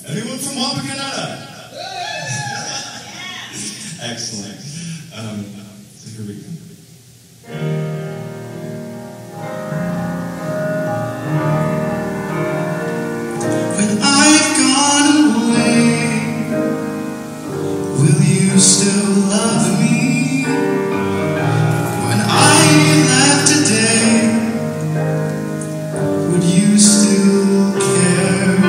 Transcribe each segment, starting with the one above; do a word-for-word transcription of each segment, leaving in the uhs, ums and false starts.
Anyone from Wapa, Canada? Excellent. Um, so here we go. When I've gone away, will you still love me? When I left today, would you still care?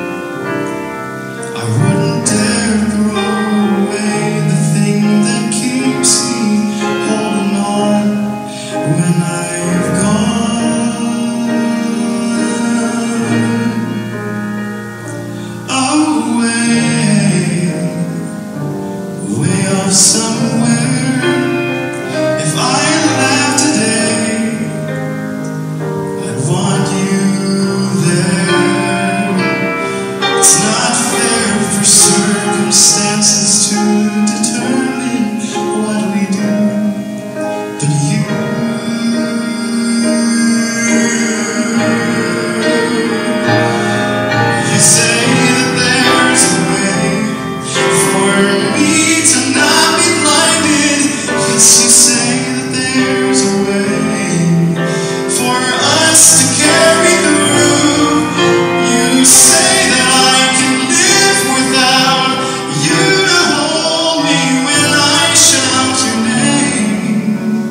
I wouldn't dare throw away the thing that keeps me holding on when I've gone away, way off somewhere. If I left today, I'd want you there. It's not fair for circumstances to determine what we do, but you, you say that there's a way for me to not be blinded. Yes, you say that there's a way for us to carry through. You say that I can live without you to hold me when I shout your name.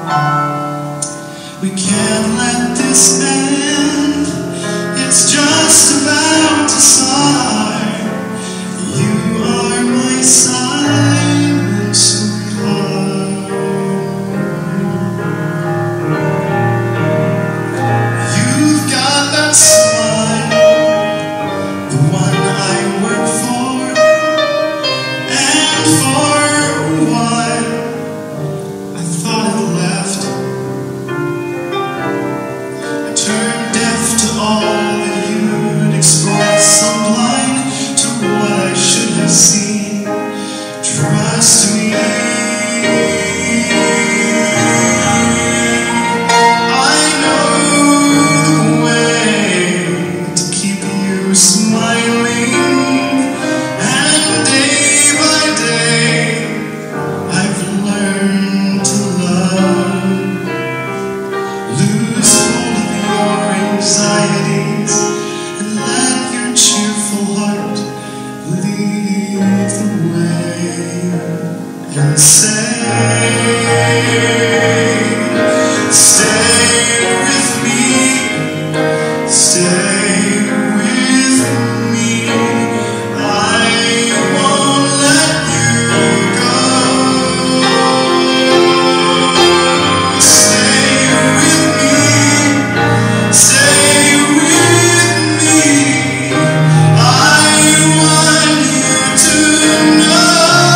We can't let this end. It's just about to start. You are my silent sweetheart. You've got that smile, the one I work for, and for a while I thought it left. I turned deaf to all that you'd express. I'm blind to what I should have seen. Trust me, I know the way to keep you smiling. And day by day, I've learned to love. Lose hold of your anxieties and let your cheerful heart lead the way. And say, stay with me, stay with me. I won't let you go. Stay with me, stay with me. I want you to know.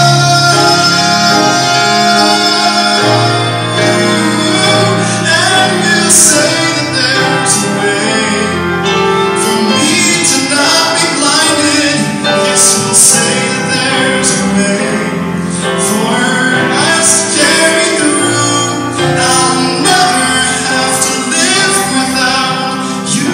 And we'll say that there's a way for me to not be blinded. Yes, we'll say that there's a way for us to carry through. I'll never have to live without you.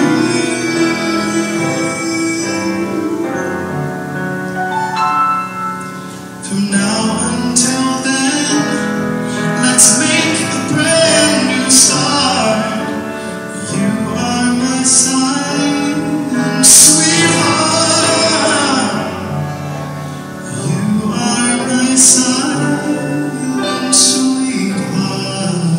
From now until then, let's make a brand new start. You are my silent sweetheart. You are my silent sweetheart.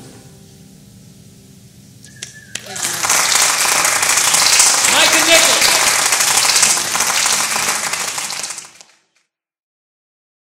Micah, Nicol.